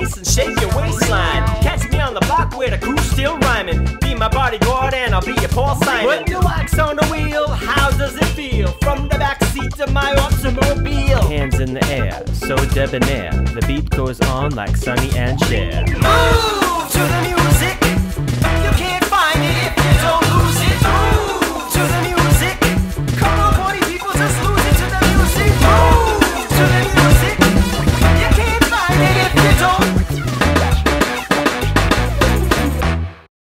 bass and shake your waistline. Catch me on the block where the crew's still rhyming. Be my bodyguard and I'll be your Paul Simon. Put the wax on the wheel, how does it feel? From the back seat of my automobile. Hands in the air, so debonair. The beat goes on like Sonny and Cher. Move to the music.